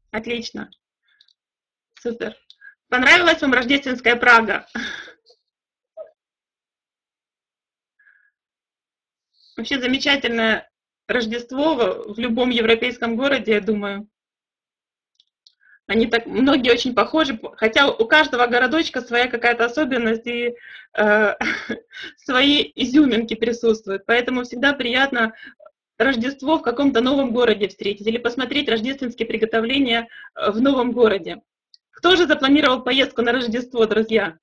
Отлично. Супер. Понравилась вам рождественская Прага? Вообще замечательное Рождество в любом европейском городе, я думаю. Они так, многие очень похожи, хотя у каждого городочка своя какая-то особенность и э, свои изюминки присутствуют. Поэтому всегда приятно Рождество в каком-то новом городе встретить или посмотреть рождественские приготовления в новом городе. Кто же запланировал поездку на Рождество, друзья?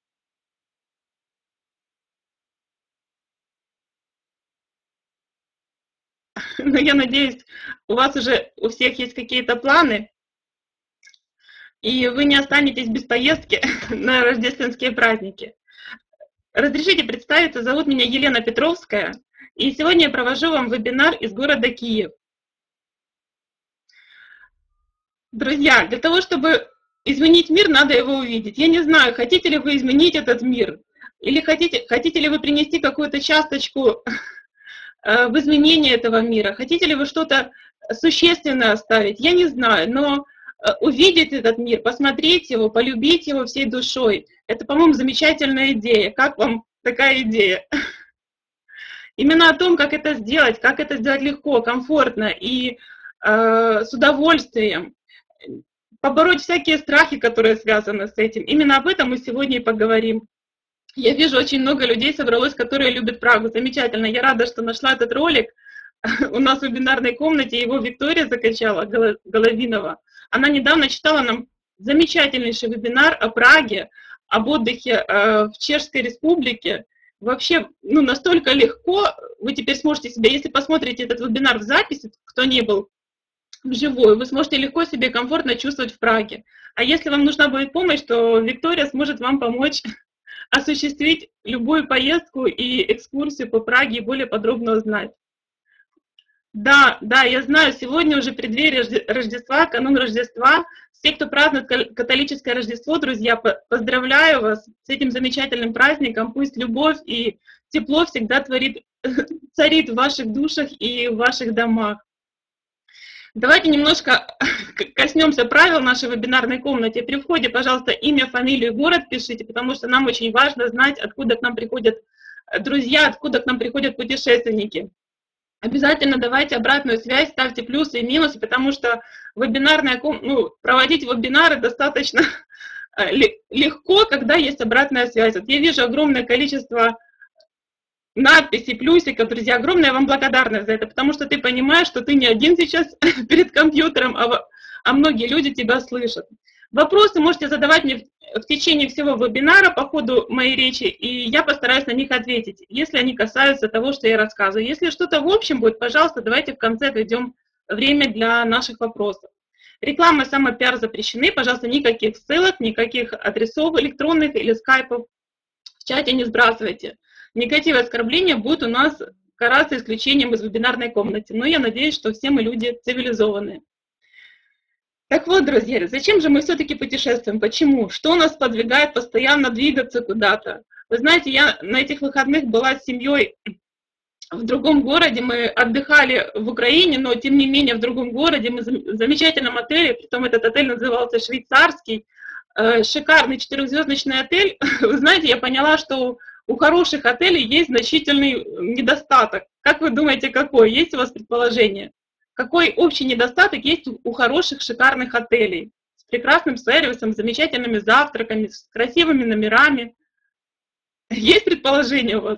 Ну, я надеюсь, у вас уже у всех есть какие-то планы, и вы не останетесь без поездки на рождественские праздники. Разрешите представиться, зовут меня Елена Петровская, и сегодня я провожу вам вебинар из города Киев. Друзья, для того, чтобы изменить мир, надо его увидеть. Я не знаю, хотите ли вы изменить этот мир, или хотите ли вы принести какую-то часточку в изменение этого мира, хотите ли вы что-то существенное оставить, я не знаю, но увидеть этот мир, посмотреть его, полюбить его всей душой, это, по-моему, замечательная идея. Как вам такая идея? Именно о том, как это сделать легко, комфортно и с удовольствием, побороть всякие страхи, которые связаны с этим. Именно об этом мы сегодня и поговорим. Я вижу, очень много людей собралось, которые любят Прагу. Замечательно. Я рада, что нашла этот ролик. У нас в вебинарной комнате его Виктория закачала, Головинова. Она недавно читала нам замечательнейший вебинар о Праге, об отдыхе в Чешской Республике. Вообще, ну, настолько легко вы теперь сможете себе, если посмотрите этот вебинар в записи, кто не был вживую, вы сможете легко себе комфортно чувствовать в Праге. А если вам нужна будет помощь, то Виктория сможет вам помочь осуществить любую поездку и экскурсию по Праге и более подробно узнать. Да, я знаю, сегодня уже преддверие Рождества, канун Рождества. Все, кто празднует католическое Рождество, друзья, поздравляю вас с этим замечательным праздником. Пусть любовь и тепло всегда царит в ваших душах и в ваших домах. Давайте немножко коснемся правил нашей вебинарной комнаты. При входе, пожалуйста, имя, фамилию, город пишите, потому что нам очень важно знать, откуда к нам приходят друзья, откуда к нам приходят путешественники. Обязательно давайте обратную связь, ставьте плюсы и минусы, потому что проводить вебинары достаточно легко, когда есть обратная связь. Вот я вижу огромное количество надписей, плюсиков, друзья, огромная вам благодарность за это, потому что ты понимаешь, что ты не один сейчас перед компьютером, а многие люди тебя слышат. Вопросы можете задавать мне в течение всего вебинара по ходу моей речи, и я постараюсь на них ответить, если они касаются того, что я рассказываю. Если что-то в общем будет, пожалуйста, давайте в конце отведем время для наших вопросов. Реклама и самопиар запрещены, пожалуйста, никаких ссылок, никаких адресов электронных или скайпов в чате не сбрасывайте. Негатив и оскорбления будут у нас караться исключением из вебинарной комнаты, но я надеюсь, что все мы люди цивилизованные. Так вот, друзья, зачем же мы все-таки путешествуем? Почему? Что нас подвигает постоянно двигаться куда-то? Вы знаете, я на этих выходных была с семьей в другом городе, мы отдыхали в Украине, но тем не менее в другом городе, мы в замечательном отеле, притом этот отель назывался «Швейцарский», шикарный 4-звездочный отель. Вы знаете, я поняла, что у хороших отелей есть значительный недостаток. Как вы думаете, какой? Есть у вас предположение? Какой общий недостаток есть у хороших, шикарных отелей? С прекрасным сервисом, с замечательными завтраками, с красивыми номерами. Есть предположение у вас?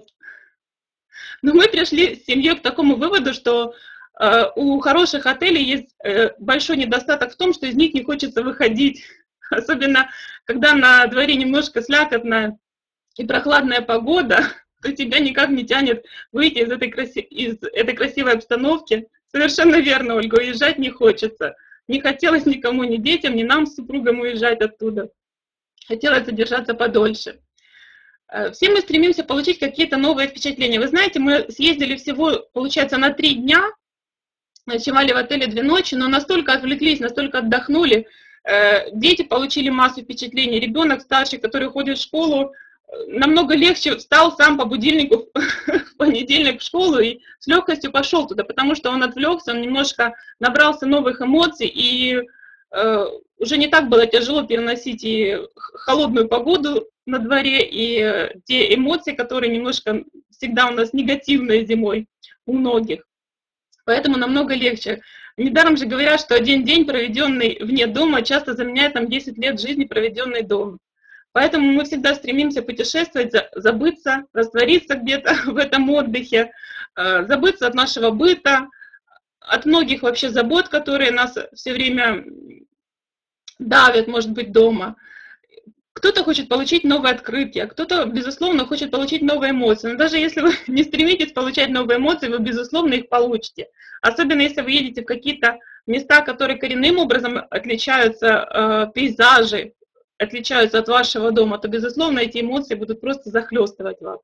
Но мы пришли с семьей к такому выводу, что у хороших отелей есть большой недостаток в том, что из них не хочется выходить. Особенно, когда на дворе немножко слякотная и прохладная погода, то тебя никак не тянет выйти из этой красивой обстановки. Совершенно верно, Ольга, уезжать не хочется. Не хотелось никому, ни детям, ни нам с супругом уезжать оттуда. Хотелось задержаться подольше. Все мы стремимся получить какие-то новые впечатления. Вы знаете, мы съездили всего, получается, на 3 дня, ночевали в отеле 2 ночи, но настолько отвлеклись, настолько отдохнули. Дети получили массу впечатлений. Ребенок старший, который ходит в школу, намного легче встал сам по будильнику в понедельник в школу и с легкостью пошел туда, потому что он отвлекся, он немножко набрался новых эмоций, и уже не так было тяжело переносить и холодную погоду на дворе, и те эмоции, которые немножко всегда у нас негативные зимой у многих. Поэтому намного легче. Недаром же говорят, что один день, проведенный вне дома, часто заменяет нам 10 лет жизни, проведенной дома. Поэтому мы всегда стремимся путешествовать, забыться, раствориться где-то в этом отдыхе, забыться от нашего быта, от многих вообще забот, которые нас все время давят, может быть, дома. Кто-то хочет получить новые открытия, кто-то, безусловно, хочет получить новые эмоции. Но даже если вы не стремитесь получать новые эмоции, вы, безусловно, их получите. Особенно если вы едете в какие-то места, которые коренным образом отличаются, пейзажи отличаются от вашего дома, то, безусловно, эти эмоции будут просто захлестывать вас.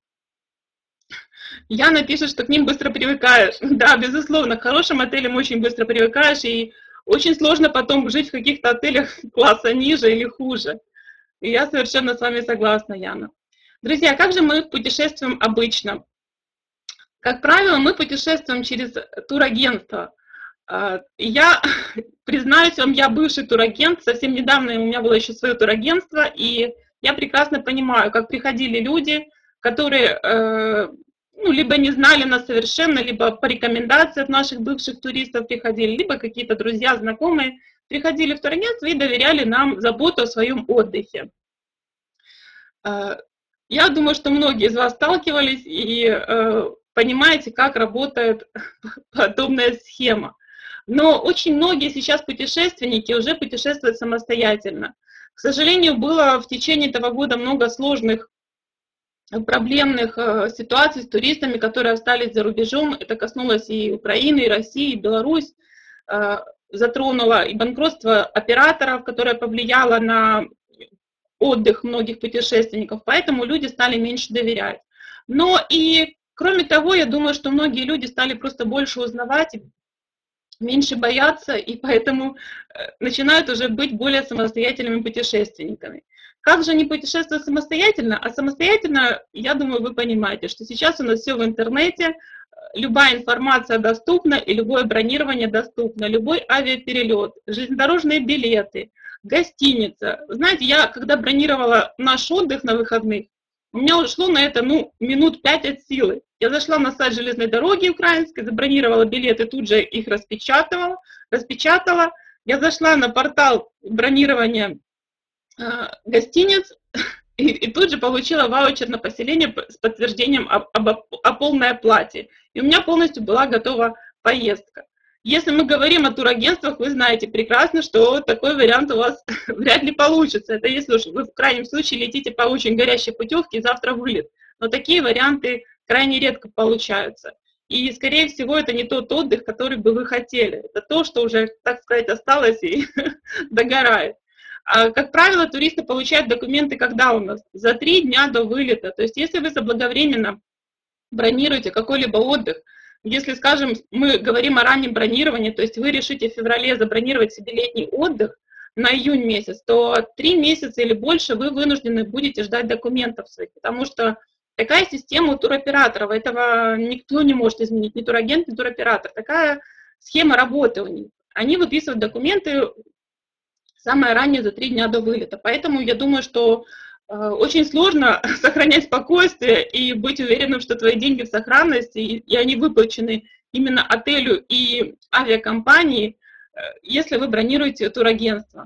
Яна пишет, что к ним быстро привыкаешь. Да, безусловно, к хорошим отелям очень быстро привыкаешь, и очень сложно потом жить в каких-то отелях класса ниже или хуже. И я совершенно с вами согласна, Яна. Друзья, как же мы путешествуем обычно? Как правило, мы путешествуем через турагентство. Я, признаюсь вам, я бывший турагент, совсем недавно у меня было еще свое турагентство, и я прекрасно понимаю, как приходили люди, которые либо не знали нас совершенно, либо по рекомендации от наших бывших туристов приходили, либо какие-то друзья, знакомые, приходили в турагентство и доверяли нам заботу о своем отдыхе. Я думаю, что многие из вас сталкивались и понимаете, как работает подобная схема. Но очень многие сейчас путешественники уже путешествуют самостоятельно. К сожалению, было в течение этого года много сложных, проблемных ситуаций с туристами, которые остались за рубежом. Это коснулось и Украины, и России, и Беларусь. Затронуло и банкротство операторов, которое повлияло на отдых многих путешественников, поэтому люди стали меньше доверять. Но и кроме того, я думаю, что многие люди стали просто больше узнавать, меньше бояться, и поэтому начинают уже быть более самостоятельными путешественниками. Как же они путешествуют самостоятельно? А самостоятельно, я думаю, вы понимаете, что сейчас у нас все в интернете, любая информация доступна, и любое бронирование доступно, любой авиаперелет, железнодорожные билеты, гостиница. Знаете, я когда бронировала наш отдых на выходных, у меня ушло на это, минут 5 от силы. Я зашла на сайт железной дороги украинской, забронировала билеты, тут же их распечатала. Я зашла на портал бронирования гостиниц, и тут же получила ваучер на поселение с подтверждением о полной оплате. И у меня полностью была готова поездка. Если мы говорим о турагентствах, вы знаете прекрасно, что такой вариант у вас вряд ли получится. Это если уж вы в крайнем случае летите по очень горящей путевке и завтра вылет. Но такие варианты крайне редко получаются. И, скорее всего, это не тот отдых, который бы вы хотели. Это то, что уже, так сказать, осталось и догорает. Как правило, туристы получают документы когда у нас? За 3 дня до вылета. То есть если вы заблаговременно бронируете какой-либо отдых, если, скажем, мы говорим о раннем бронировании, то есть вы решите в феврале забронировать себе летний отдых на июнь месяц, то 3 месяца или больше вы вынуждены будете ждать документов своих, потому что такая система у туроператоров, этого никто не может изменить, ни турагент, ни туроператор. Такая схема работы у них. Они выписывают документы самое раннее за 3 дня до вылета. Поэтому я думаю, что очень сложно сохранять спокойствие и быть уверенным, что твои деньги в сохранности, и они выплачены именно отелю и авиакомпании, если вы бронируете турагентство.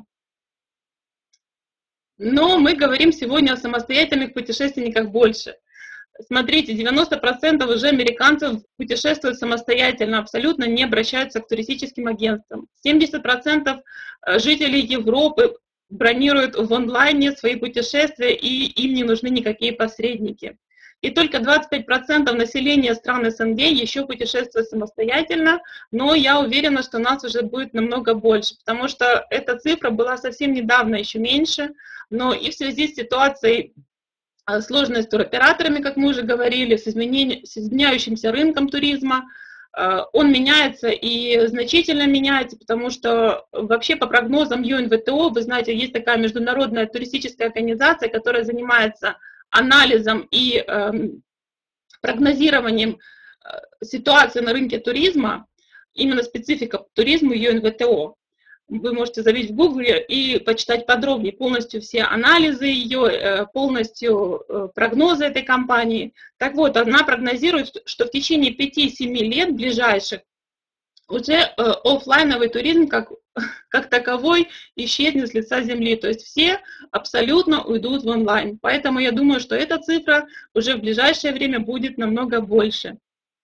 Но мы говорим сегодня о самостоятельных путешественниках больше. Смотрите, 90% уже американцев путешествуют самостоятельно, абсолютно не обращаются к туристическим агентствам. 70% жителей Европы бронируют в онлайне свои путешествия, и им не нужны никакие посредники. И только 25% населения стран СНГ еще путешествуют самостоятельно, но я уверена, что нас уже будет намного больше, потому что эта цифра была совсем недавно еще меньше, но и в связи с ситуацией сложной с туроператорами, как мы уже говорили, с изменяющимся рынком туризма, он меняется и значительно меняется, потому что вообще по прогнозам ЮНВТО, вы знаете, есть такая международная туристическая организация, которая занимается анализом и прогнозированием ситуации на рынке туризма, именно специфика туризма ЮНВТО. вы можете забить в Гугле и почитать подробнее полностью все анализы ее, полностью прогнозы этой компании. Так вот, она прогнозирует, что в течение 5-7 лет ближайших уже офлайновый туризм как таковой исчезнет с лица земли. То есть все абсолютно уйдут в онлайн. Поэтому я думаю, что эта цифра уже в ближайшее время будет намного больше.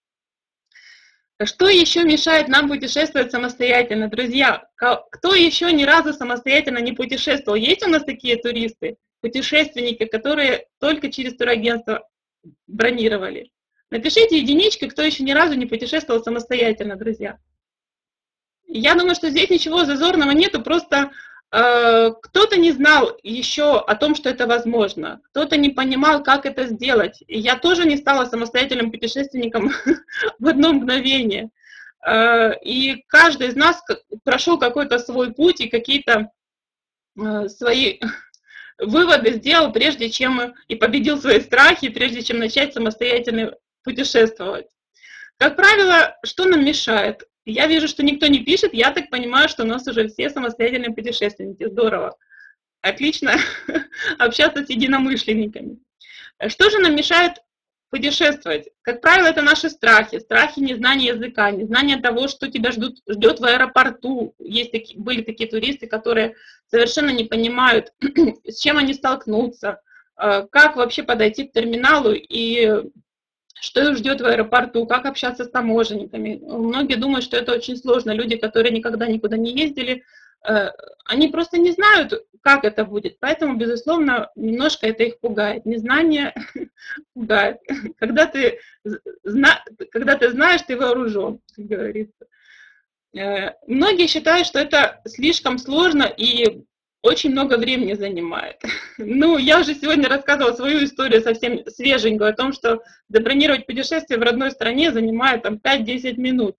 Что еще мешает нам путешествовать самостоятельно? Друзья, кто еще ни разу самостоятельно не путешествовал? Есть у нас такие туристы, путешественники, которые только через турагентство бронировали? Напишите единички, кто еще ни разу не путешествовал самостоятельно, друзья. Я думаю, что здесь ничего зазорного нету, просто кто-то не знал еще о том, что это возможно, кто-то не понимал, как это сделать. И я тоже не стала самостоятельным путешественником в одно мгновение. И каждый из нас прошел какой-то свой путь и какие-то свои выводы сделал, прежде чем и победил свои страхи, прежде чем начать самостоятельно путешествовать. Как правило, что нам мешает? Я вижу, что никто не пишет, я так понимаю, что у нас уже все самостоятельные путешественники. Здорово. Отлично общаться с единомышленниками. Что же нам мешает путешествовать? Как правило, это наши страхи. Страхи незнания языка, незнания того, что тебя ждет в аэропорту. Были такие туристы, которые совершенно не понимают, с чем они столкнутся, как вообще подойти к терминалу и что их ждет в аэропорту, как общаться с таможенниками. Многие думают, что это очень сложно. Люди, которые никогда никуда не ездили, они просто не знают, как это будет. Поэтому, безусловно, немножко это их пугает. Незнание пугает. Когда ты знаешь, ты вооружен, как говорится. Многие считают, что это слишком сложно и очень много времени занимает. Ну, я уже сегодня рассказывала свою историю совсем свеженькую о том, что забронировать путешествие в родной стране занимает там 5-10 минут.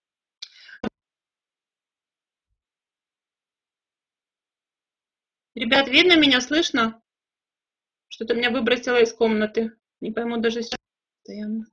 Ребят, видно меня, слышно? Что-то меня выбросило из комнаты. Не пойму даже сейчас. Постоянно.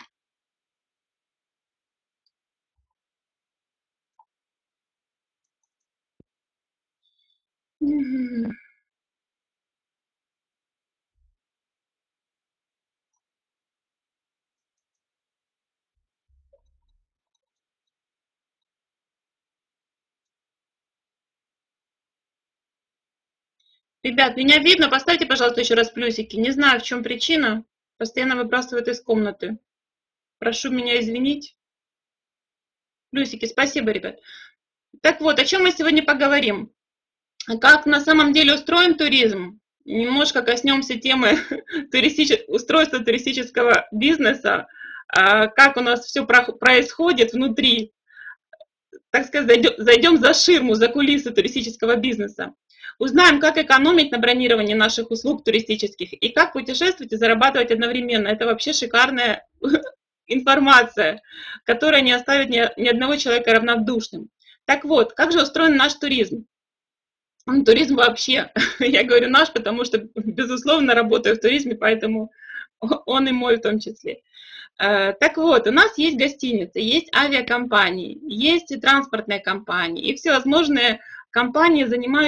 Ребят, меня видно? Поставьте, пожалуйста, еще раз плюсики. Не знаю, в чем причина. Постоянно выбрасывают из комнаты. Прошу меня извинить. Плюсики, спасибо, ребят. Так вот, о чем мы сегодня поговорим? Как на самом деле устроен туризм? Немножко коснемся темы устройства туристического бизнеса, как у нас все происходит внутри. Так сказать, зайдем за ширму, за кулисы туристического бизнеса. Узнаем, как экономить на бронировании наших услуг туристических и как путешествовать и зарабатывать одновременно. Это вообще шикарная информация, которая не оставит ни одного человека равнодушным. Так вот, как же устроен наш туризм? Туризм вообще, я говорю наш, потому что, безусловно, работаю в туризме, поэтому он и мой в том числе. Так вот, у нас есть гостиницы, есть авиакомпании, есть и транспортные компании, и всевозможные компании,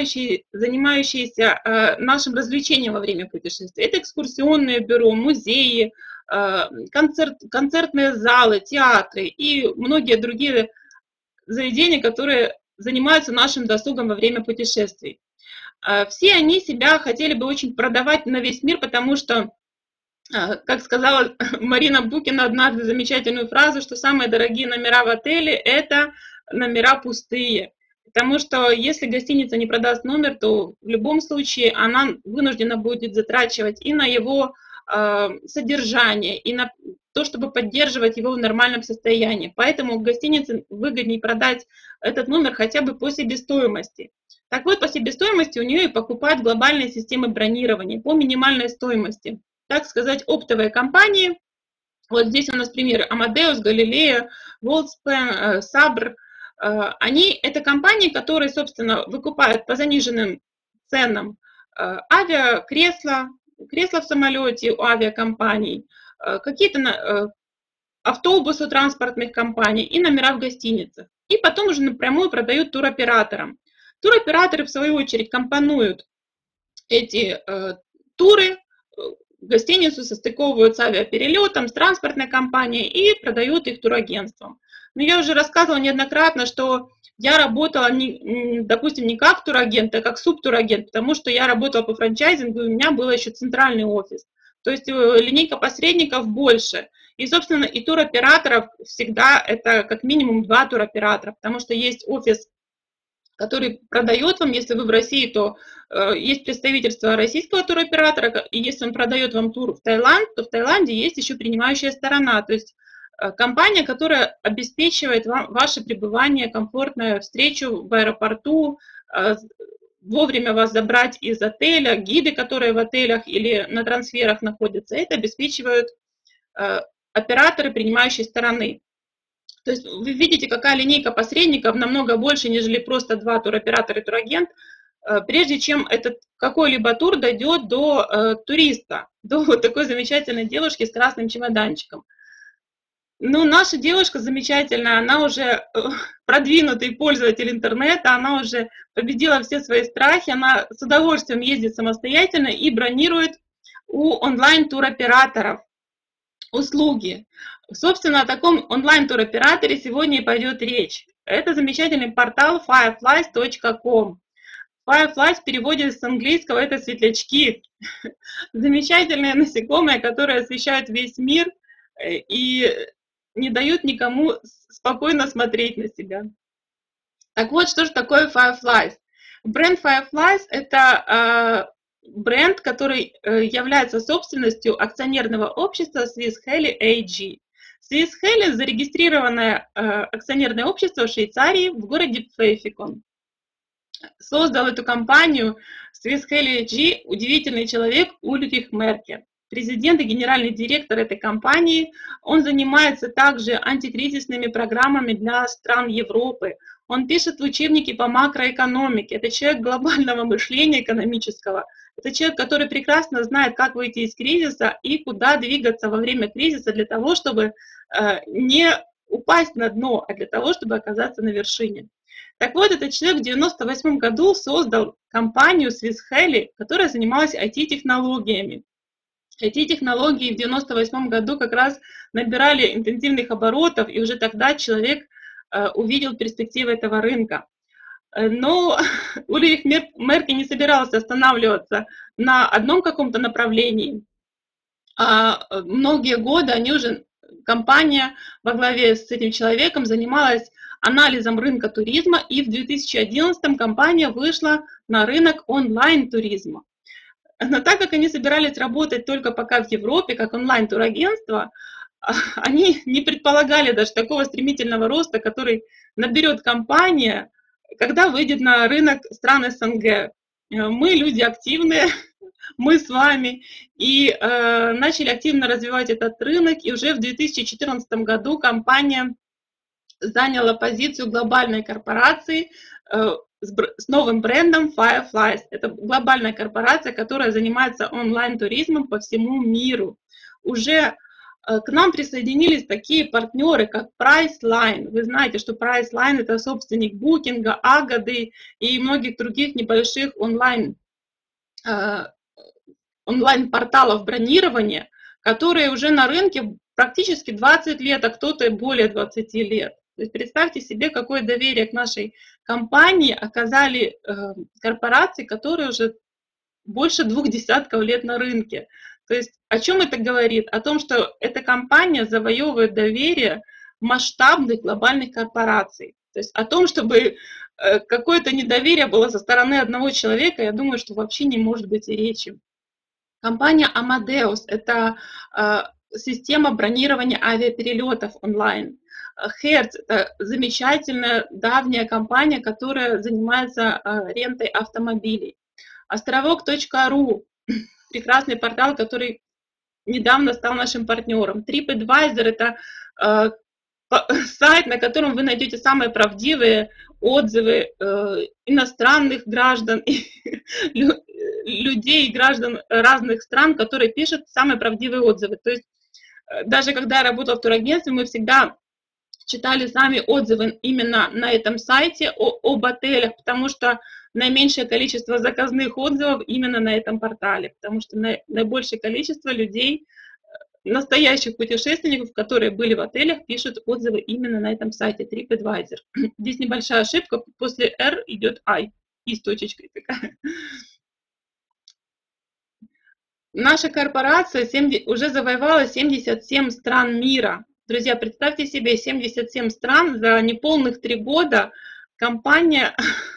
занимающиеся нашим развлечением во время путешествия. Это экскурсионные бюро, музеи, концертные залы, театры и многие другие заведения, которые занимаются нашим досугом во время путешествий. Все они себя хотели бы очень продавать на весь мир, потому что, как сказала Марина Букина однажды замечательную фразу, что самые дорогие номера в отеле – это номера пустые. Потому что если гостиница не продаст номер, то в любом случае она вынуждена будет затрачивать и на его содержание, и на то, чтобы поддерживать его в нормальном состоянии. Поэтому гостинице выгоднее продать этот номер хотя бы по себестоимости. Так вот, по себестоимости у нее и покупают глобальные системы бронирования по минимальной стоимости. Так сказать, оптовые компании. Вот здесь у нас примеры Amadeus, Galileo, Worldspan, Sabre. Это компании, которые, собственно, выкупают по заниженным ценам авиакресла, кресла в самолете у авиакомпаний, какие-то автобусы транспортных компаний и номера в гостиницах. И потом уже напрямую продают туроператорам. Туроператоры, в свою очередь, компонуют эти туры, гостиницу состыковывают с авиаперелетом, с транспортной компанией и продают их турагентствам. Но я уже рассказывала неоднократно, что я работала, допустим, не как турагент, а как субтурагент, потому что я работала по франчайзингу, и у меня был еще центральный офис. То есть линейка посредников больше. И, собственно, и туроператоров всегда это как минимум 2 туроператора, потому что есть офис, который продает вам, если вы в России, то есть представительство российского туроператора, и если он продает вам тур в Таиланд, то в Таиланде есть еще принимающая сторона, то есть компания, которая обеспечивает вам ваше пребывание, комфортную встречу в аэропорту, вовремя вас забрать из отеля, гиды, которые в отелях или на трансферах находятся, это обеспечивают операторы принимающей стороны. То есть вы видите, какая линейка посредников намного больше, нежели просто 2 туроператора и турагент, прежде чем этот какой-либо тур дойдет до туриста, до вот такой замечательной девушки с красным чемоданчиком. Ну, наша девушка замечательная, она уже продвинутый пользователь интернета, она уже победила все свои страхи, она с удовольствием ездит самостоятельно и бронирует у онлайн-туроператоров услуги. Собственно, о таком онлайн-туроператоре сегодня и пойдет речь. Это замечательный портал fireflies.com. Fireflies в переводе с английского это светлячки. Замечательные насекомые, которые освещают весь мир и не дают никому спокойно смотреть на себя. Так вот, что же такое Fireflies? Бренд Fireflies – это бренд, который является собственностью акционерного общества Swiss Heli AG. Swiss Heli – зарегистрированное акционерное общество в Швейцарии в городе Пфэффикон. Создал эту компанию Swiss Heli AG удивительный человек Ульрих Мерке, президент и генеральный директор этой компании. Он занимается также антикризисными программами для стран Европы. Он пишет в учебнике по макроэкономике. Это человек глобального мышления экономического. Это человек, который прекрасно знает, как выйти из кризиса и куда двигаться во время кризиса для того, чтобы не упасть на дно, а для того, чтобы оказаться на вершине. Так вот, этот человек в 1998 году создал компанию Swiss Heli, которая занималась IT-технологиями. IT-технологии в 1998 году как раз набирали интенсивных оборотов, и уже тогда человек увидел перспективы этого рынка. Но Ульрих Мерке не собирался останавливаться на одном каком-то направлении. Многие годы компания во главе с этим человеком занималась анализом рынка туризма, и в 2011 компания вышла на рынок онлайн-туризма. Но так как они собирались работать только пока в Европе, как онлайн-турагентство, они не предполагали даже такого стремительного роста, который наберет компания, когда выйдет на рынок стран СНГ. Мы люди активные, мы с вами, и начали активно развивать этот рынок, и уже в 2014 году компания заняла позицию глобальной корпорации с новым брендом Fireflies. Это глобальная корпорация, которая занимается онлайн-туризмом по всему миру. Уже к нам присоединились такие партнеры, как Priceline. Вы знаете, что Priceline – это собственник Booking, Agady и многих других небольших онлайн-порталов бронирования, которые уже на рынке практически 20 лет, а кто-то более 20 лет. То есть представьте себе, какое доверие к нашей компании оказали корпорации, которые уже больше 2 десятков лет на рынке. То есть о чем это говорит? О том, что эта компания завоевывает доверие масштабных глобальных корпораций. То есть о том, чтобы какое-то недоверие было со стороны одного человека, я думаю, что вообще не может быть и речи. Компания Amadeus – это система бронирования авиаперелетов онлайн. Hertz – это замечательная давняя компания, которая занимается рентой автомобилей. Островок.ру – прекрасный портал, который недавно стал нашим партнером. TripAdvisor – это сайт, на котором вы найдете самые правдивые отзывы иностранных граждан, людей и граждан разных стран, которые пишут самые правдивые отзывы. То есть даже когда я работала в турагентстве, мы всегда читали сами отзывы именно на этом сайте об отелях, потому что наименьшее количество заказных отзывов именно на этом портале, потому что наибольшее количество людей, настоящих путешественников, которые были в отелях, пишут отзывы именно на этом сайте TripAdvisor. Здесь небольшая ошибка, после R идет I, и с точечкой такая. Наша корпорация уже завоевала 77 стран мира. Друзья, представьте себе, 77 стран за неполных 3 года компания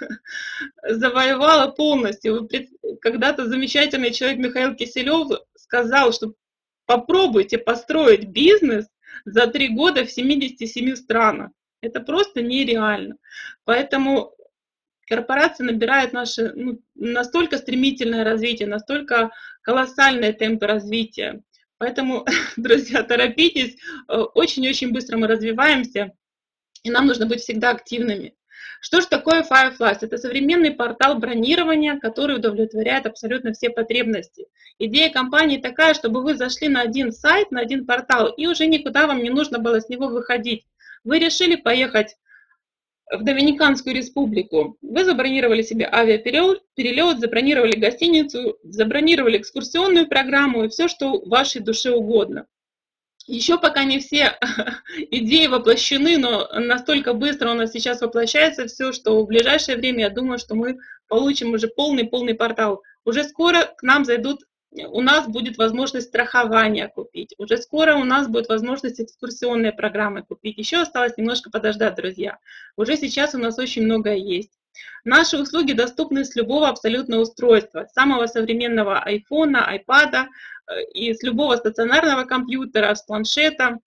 завоевала полностью. Когда-то замечательный человек Михаил Киселев сказал, что попробуйте построить бизнес за 3 года в 77 странах. Это просто нереально. Поэтому корпорация набирает настолько стремительное развитие, настолько колоссальные темпы развития. Поэтому, друзья, торопитесь, очень-очень быстро мы развиваемся, и нам нужно быть всегда активными. Что же такое Fireflies? Это современный портал бронирования, который удовлетворяет абсолютно все потребности. Идея компании такая, чтобы вы зашли на один сайт, на один портал, и уже никуда вам не нужно было с него выходить. Вы решили поехать в Доминиканскую республику. Вы забронировали себе авиаперелет, забронировали гостиницу, забронировали экскурсионную программу и все, что вашей душе угодно. Еще пока не все идеи воплощены, но настолько быстро у нас сейчас воплощается все, что в ближайшее время, я думаю, что мы получим уже полный портал. Уже скоро к нам зайдут, у нас будет возможность страхования купить, уже скоро у нас будет возможность экскурсионные программы купить. Еще осталось немножко подождать, друзья. Уже сейчас у нас очень многое есть. Наши услуги доступны с любого абсолютно устройства, с самого современного айфона, айпада и с любого стационарного компьютера, с планшета.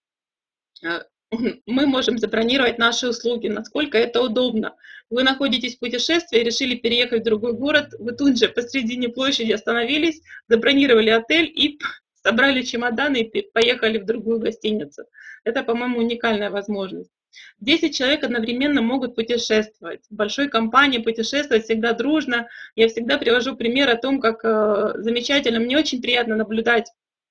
Мы можем забронировать наши услуги, насколько это удобно. Вы находитесь в путешествии, решили переехать в другой город, вы тут же посредине площади остановились, забронировали отель и собрали чемоданы и поехали в другую гостиницу. Это, по-моему, уникальная возможность. 10 человек одновременно могут путешествовать. В большой компании путешествовать всегда дружно. Я всегда привожу пример о том, как замечательно, мне очень приятно наблюдать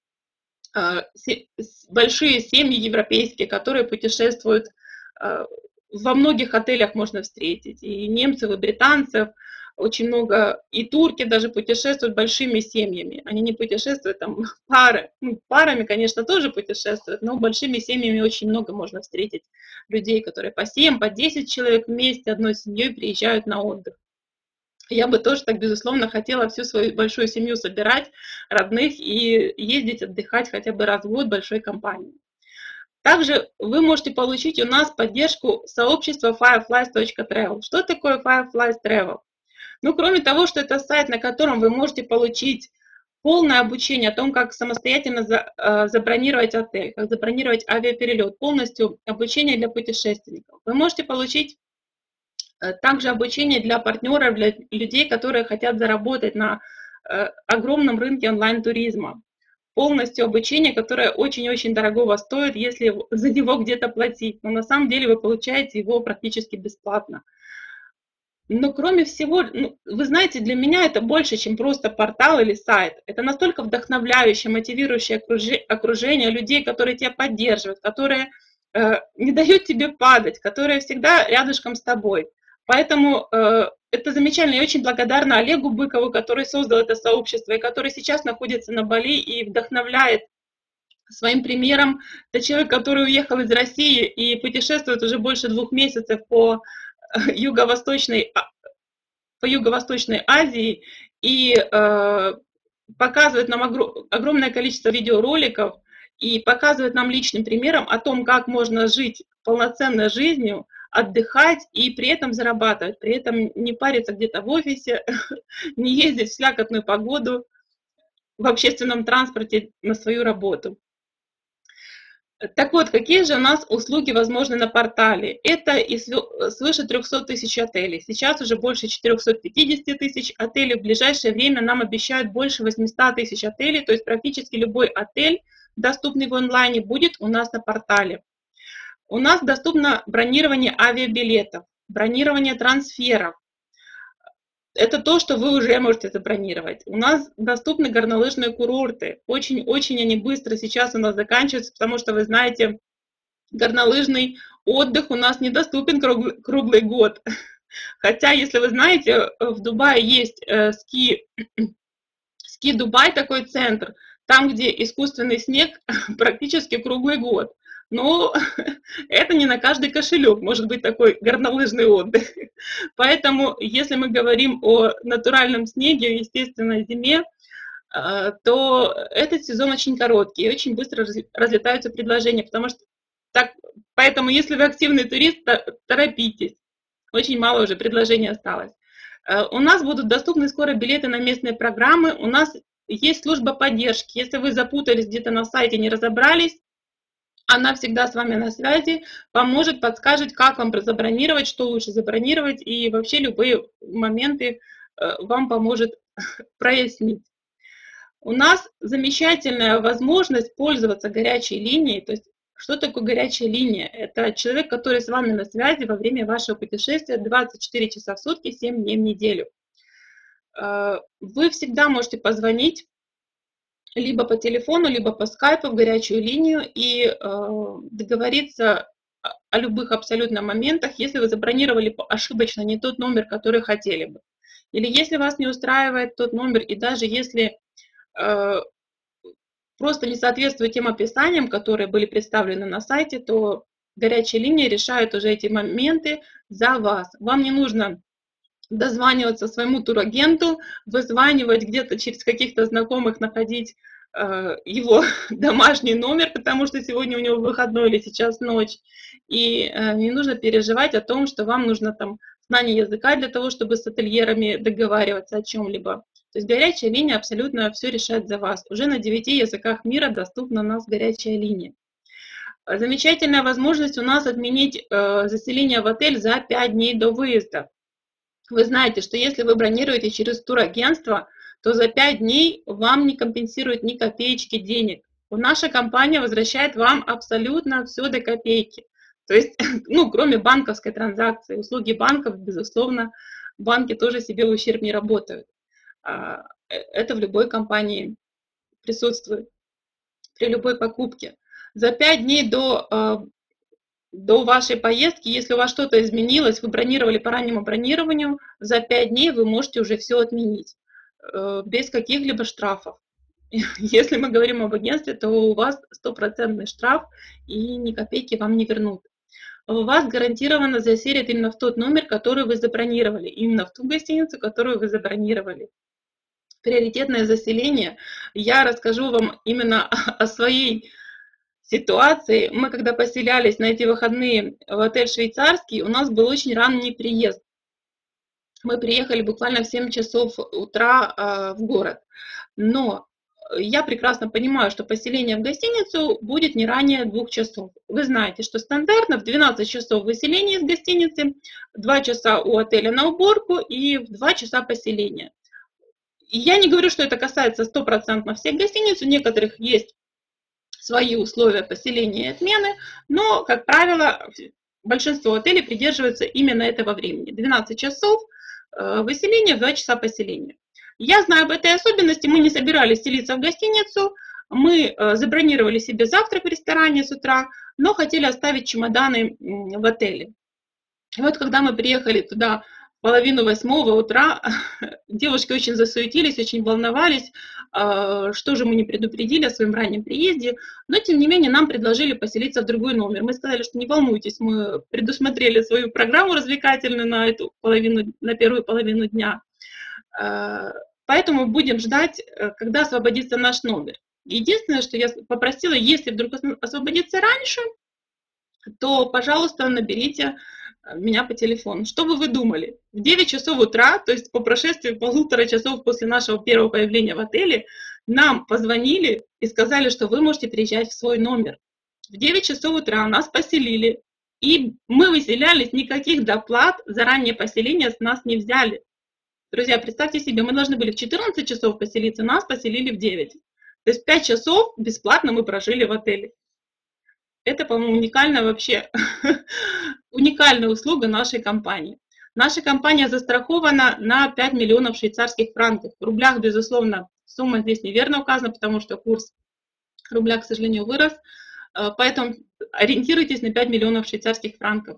большие семьи европейские, которые путешествуют. Во многих отелях можно встретить и немцев, и британцев. Очень много, и турки даже путешествуют большими семьями. Они не путешествуют там парами, конечно, тоже путешествуют, но большими семьями очень много можно встретить людей, которые по 7, по 10 человек вместе одной семьей приезжают на отдых. Я бы тоже так, безусловно, хотела всю свою большую семью собирать, родных, и ездить отдыхать хотя бы раз в год большой компанией. Также вы можете получить у нас поддержку сообщества fireflies.travel. Что такое Fireflies Travel? Ну, кроме того, что это сайт, на котором вы можете получить полное обучение о том, как самостоятельно забронировать отель, как забронировать авиаперелет, полностью обучение для путешественников. Вы можете получить также обучение для партнеров, для людей, которые хотят заработать на огромном рынке онлайн-туризма. Полностью обучение, которое очень-очень дорогого стоит, если за него где-то платить. Но на самом деле вы получаете его практически бесплатно. Но кроме всего, вы знаете, для меня это больше, чем просто портал или сайт. Это настолько вдохновляющее, мотивирующее окружение людей, которые тебя поддерживают, которые не дают тебе падать, которые всегда рядышком с тобой. Поэтому это замечательно. Я очень благодарна Олегу Быкову, который создал это сообщество и который сейчас находится на Бали и вдохновляет своим примером. Это человек, который уехал из России и путешествует уже больше 2 месяцев по Юго-Восточной Азии и показывает нам огромное количество видеороликов и показывает нам личным примером о том, как можно жить полноценной жизнью, отдыхать и при этом зарабатывать, при этом не париться где-то в офисе, не ездить в слякотную погоду в общественном транспорте на свою работу. Так вот, какие же у нас услуги возможны на портале? Это и свыше 300 тысяч отелей. Сейчас уже больше 450 тысяч отелей. В ближайшее время нам обещают больше 800 тысяч отелей. То есть практически любой отель, доступный в онлайне, будет у нас на портале. У нас доступно бронирование авиабилетов, бронирование трансферов. Это то, что вы уже можете забронировать. У нас доступны горнолыжные курорты. Очень-очень они быстро сейчас у нас заканчиваются, потому что, вы знаете, горнолыжный отдых у нас недоступен круглый год. Хотя, если вы знаете, в Дубае есть Ски Дубай, такой центр, там, где искусственный снег практически круглый год. Но это не на каждый кошелек может быть такой горнолыжный отдых. Поэтому, если мы говорим о натуральном снеге, естественной зиме, то этот сезон очень короткий и очень быстро разлетаются предложения, потому что поэтому, если вы активный турист, торопитесь. Очень мало уже предложений осталось. У нас будут доступны скоро билеты на местные программы. У нас есть служба поддержки. Если вы запутались где-то на сайте, не разобрались, она всегда с вами на связи, поможет, подскажет, как вам забронировать, что лучше забронировать, и вообще любые моменты вам поможет прояснить. У нас замечательная возможность пользоваться горячей линией. То есть, что такое горячая линия? Это человек, который с вами на связи во время вашего путешествия 24 часа в сутки, 7 дней в неделю. Вы всегда можете позвонить либо по телефону, либо по скайпу в горячую линию и договориться о любых абсолютно моментах, если вы забронировали ошибочно не тот номер, который хотели бы. Или если вас не устраивает тот номер, и даже если просто не соответствует тем описаниям, которые были представлены на сайте, то горячая линия решает уже эти моменты за вас. Вам не нужно дозваниваться своему турагенту, вызванивать где-то через каких-то знакомых, находить его домашний номер, потому что сегодня у него выходной или сейчас ночь. И не нужно переживать о том, что вам нужно там знание языка для того, чтобы с ательерами договариваться о чем-либо. То есть горячая линия абсолютно все решает за вас. Уже на 9 языках мира доступна у нас горячая линия. Замечательная возможность у нас отменить заселение в отель за 5 дней до выезда. Вы знаете, что если вы бронируете через турагентство, то за 5 дней вам не компенсируют ни копеечки денег. Наша компания возвращает вам абсолютно все до копейки. То есть, кроме банковской транзакции, услуги банков, безусловно, банки тоже себе в ущерб не работают. Это в любой компании присутствует, при любой покупке. За 5 дней до вашей поездки, если у вас что-то изменилось, вы бронировали по раннему бронированию, за 5 дней вы можете уже все отменить, без каких-либо штрафов. Если мы говорим об агентстве, то у вас 100% штраф и ни копейки вам не вернут. У вас гарантированно заселят именно в тот номер, который вы забронировали, именно в ту гостиницу, которую вы забронировали. Приоритетное заселение. Я расскажу вам именно о своей ситуации. Мы когда поселялись на эти выходные в отель швейцарский, у нас был очень ранний приезд. Мы приехали буквально в 7 часов утра в город. Но я прекрасно понимаю, что поселение в гостиницу будет не ранее 2 часов. Вы знаете, что стандартно в 12 часов выселение из гостиницы, 2 часа у отеля на уборку и в 2 часа поселения. И я не говорю, что это касается 100% всех гостиниц, у некоторых есть свои условия поселения и отмены, но, как правило, большинство отелей придерживаются именно этого времени. 12 часов выселения, 2 часа поселения. Я знаю об этой особенности, мы не собирались селиться в гостиницу, мы забронировали себе завтрак в ресторане с утра, но хотели оставить чемоданы в отеле. И вот когда мы приехали туда в 7:30 утра, девушки очень засуетились, очень волновались, что же мы не предупредили о своем раннем приезде, но тем не менее нам предложили поселиться в другой номер. Мы сказали, что не волнуйтесь, мы предусмотрели свою программу развлекательную на первую половину дня, поэтому будем ждать, когда освободится наш номер. Единственное, что я попросила, если вдруг освободится раньше, то, пожалуйста, наберите меня по телефону. Что бы вы думали? В 9 часов утра, то есть по прошествии 1,5 часов после нашего первого появления в отеле, нам позвонили и сказали, что вы можете приезжать в свой номер. В 9 часов утра нас поселили, и мы выселялись, никаких доплат за раннее поселение с нас не взяли. Друзья, представьте себе, мы должны были в 14 часов поселиться, нас поселили в 9. То есть 5 часов бесплатно мы прожили в отеле. Это, по-моему, уникальная вообще, уникальная услуга нашей компании. Наша компания застрахована на 5 миллионов швейцарских франков. В рублях, безусловно, сумма здесь неверно указана, потому что курс рубля, к сожалению, вырос. Поэтому ориентируйтесь на 5 миллионов швейцарских франков.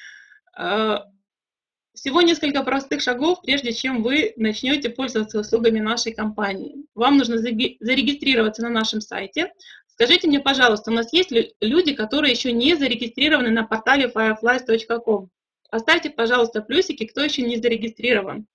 Всего несколько простых шагов, прежде чем вы начнете пользоваться услугами нашей компании. Вам нужно зарегистрироваться на нашем сайте. Скажите мне, пожалуйста, у нас есть люди, которые еще не зарегистрированы на портале fireflies.com? Поставьте, пожалуйста, плюсики, кто еще не зарегистрирован.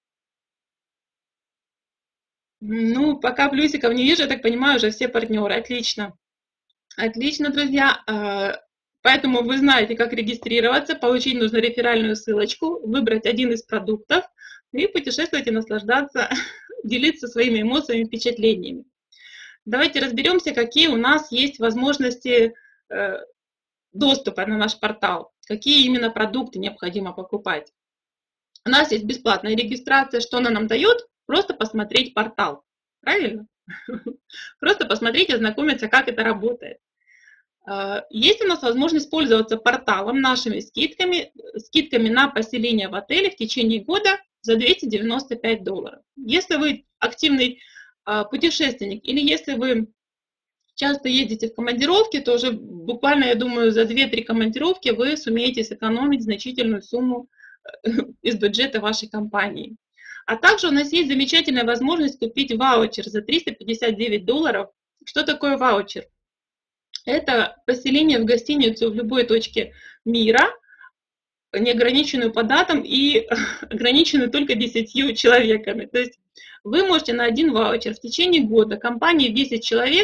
Ну, пока плюсиков не вижу, я так понимаю, уже все партнеры. Отлично. Отлично, друзья. Поэтому вы знаете, как регистрироваться. Получить нужно реферальную ссылочку, выбрать один из продуктов и путешествовать и наслаждаться, делиться своими эмоциями, впечатлениями. Давайте разберемся, какие у нас есть возможности доступа на наш портал, какие именно продукты необходимо покупать. У нас есть бесплатная регистрация. Что она нам дает? Просто посмотреть портал. Правильно? Просто посмотреть, ознакомиться, как это работает. Есть у нас возможность пользоваться порталом, нашими скидками на поселение в отеле в течение года за $295. Если вы активный путешественник или если вы часто ездите в командировки, то уже буквально, я думаю, за 2-3 командировки вы сумеете сэкономить значительную сумму из бюджета вашей компании. А также у нас есть замечательная возможность купить ваучер за $359. Что такое ваучер? Это поселение в гостиницу в любой точке мира, неограниченную по датам и ограниченную только 10 человеками. То есть вы можете на один ваучер в течение года компании в 10 человек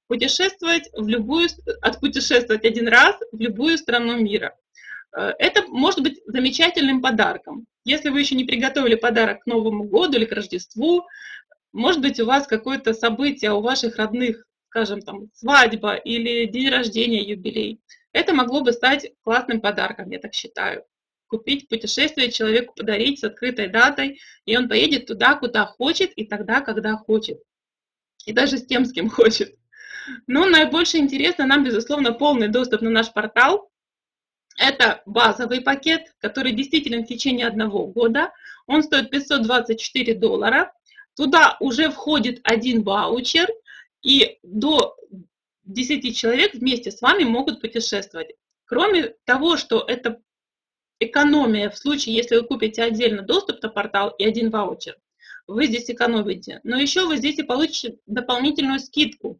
отпутешествовать один раз в любую страну мира. Это может быть замечательным подарком. Если вы еще не приготовили подарок к Новому году или к Рождеству, может быть, у вас какое-то событие у ваших родных, скажем, там, свадьба или день рождения, юбилей. Это могло бы стать классным подарком, я так считаю. Купить путешествие человеку, подарить с открытой датой, и он поедет туда, куда хочет, и тогда, когда хочет. И даже с тем, с кем хочет. Но наибольше интересно нам, безусловно, полный доступ на наш портал. Это базовый пакет, который действительно в течение 1 года. Он стоит $524. Туда уже входит один ваучер, и до 10 человек вместе с вами могут путешествовать. Кроме того, что это экономия в случае, если вы купите отдельно доступ на портал и один ваучер, вы здесь экономите. Но еще вы здесь и получите дополнительную скидку.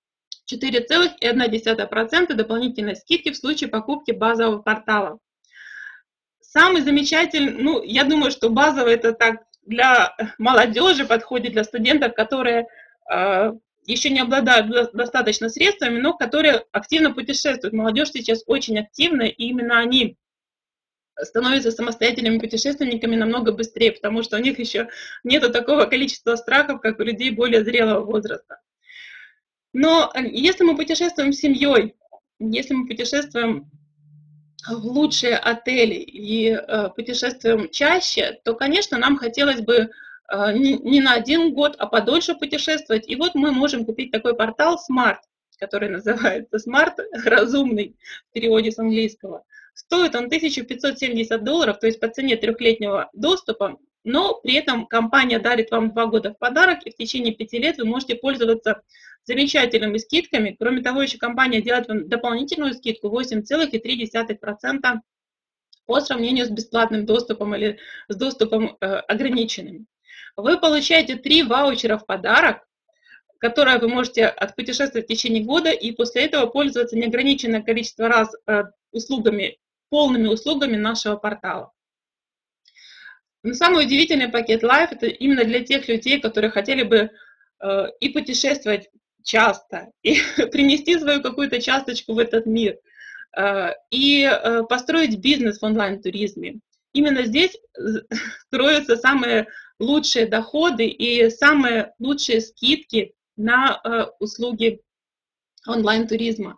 4,1% дополнительной скидки в случае покупки базового портала. Самый замечательный, я думаю, что базовый это так для молодежи подходит, для студентов, которые еще не обладают достаточно средствами, но которые активно путешествуют. Молодежь сейчас очень активна, и именно они становятся самостоятельными путешественниками намного быстрее, потому что у них еще нет такого количества страхов, как у людей более зрелого возраста. Но если мы путешествуем с семьей, если мы путешествуем в лучшие отели и путешествуем чаще, то, конечно, нам хотелось бы не на 1 год, а подольше путешествовать. И вот мы можем купить такой портал Smart, который называется Smart, разумный в переводе с английского. Стоит он $1570, то есть по цене 3-летнего доступа, но при этом компания дарит вам 2 года в подарок, и в течение 5 лет вы можете пользоваться замечательными скидками. Кроме того, еще компания делает вам дополнительную скидку 8,3% по сравнению с бесплатным доступом или с доступом ограниченным. Вы получаете 3 ваучера в подарок, которые вы можете отпутешествовать в течение года и после этого пользоваться неограниченное количество раз услугами, полными услугами нашего портала. Но самый удивительный пакет Life это именно для тех людей, которые хотели бы и путешествовать часто, и принести свою какую-то часточку в этот мир, и построить бизнес в онлайн-туризме. Именно здесь строятся самые лучшие доходы и самые лучшие скидки на услуги онлайн-туризма.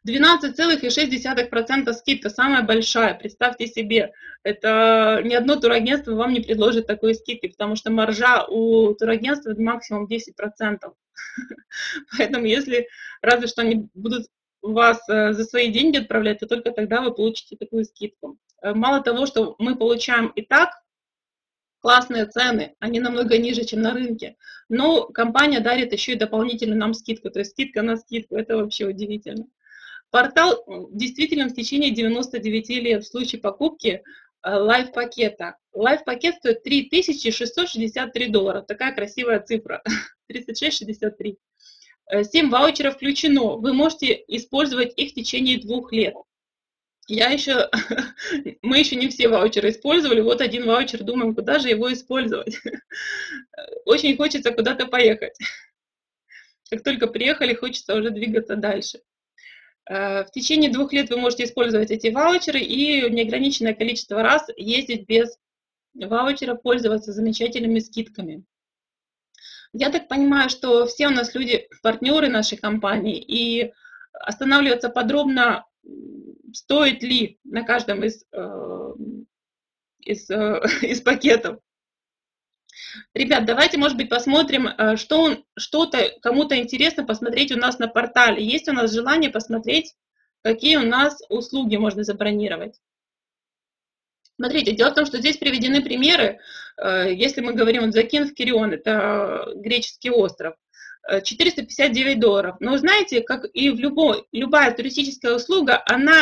12,6% скидка, самая большая, представьте себе. Это ни одно турагентство вам не предложит такой скидки, потому что маржа у турагентства максимум 10%. Поэтому если разве что они будут вас за свои деньги отправлять, то только тогда вы получите такую скидку. Мало того, что мы получаем и так классные цены, они намного ниже, чем на рынке, но компания дарит еще и дополнительную нам скидку, то есть скидка на скидку, это вообще удивительно. Портал действительно в течение 99 лет в случае покупки лайв-пакета. Лайв-пакет стоит $3663. Такая красивая цифра. 3663. 7 ваучеров включено. Вы можете использовать их в течение 2 лет. Мы еще не все ваучеры использовали. Вот один ваучер, думаем, куда же его использовать. Очень хочется куда-то поехать. Как только приехали, хочется уже двигаться дальше. В течение 2 лет вы можете использовать эти ваучеры и неограниченное количество раз ездить без ваучера, пользоваться замечательными скидками. Я так понимаю, что все у нас люди, партнеры нашей компании, и останавливаться подробно, стоит ли на каждом из пакетов. Ребят, давайте, может быть, посмотрим, что-то кому-то интересно посмотреть у нас на портале. Есть у нас желание посмотреть, какие у нас услуги можно забронировать. Смотрите, дело в том, что здесь приведены примеры. Если мы говорим, вот Закин в Кирион, это греческий остров, $459. Но знаете, как и любая туристическая услуга,